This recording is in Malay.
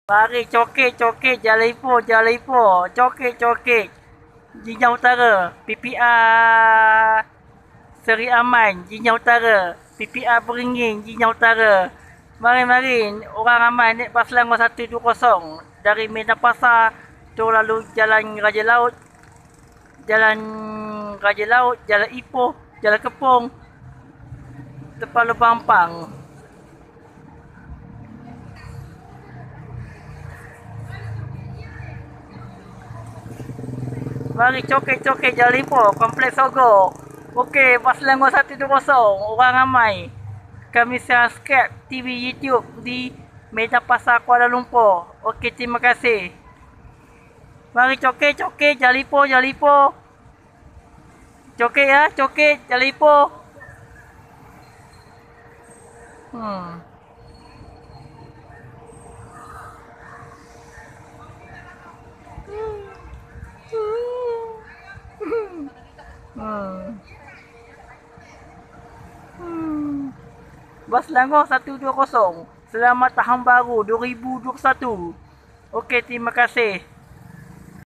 Mari coket, Jalaipo, coket. Jinjau Utara, PPR Seri Aman, Jinjau Utara, PPR Beringin, Jinjau Utara. Mari, orang ramai naik bas Selangor 120 dari Medan Pasar tu lalu Jalan Raja Laut, Jalan Ipoh, Jalan Kepong, depan Lubang Ampang. Mari coket, Jalan Ipoh, Kompleks Sogo. Okey, bas Selangor 120, orang ramai. Kami subscribe TV YouTube di Medan Pasar Kuala Lumpur. Okey, terima kasih. Mari coket, Jalipo. Coket ya, coket, Jalipo. Hmm. Hmm. Hmm. Bas Selangor 120. Selamat Tahun Baru 2021. Okey, terima kasih.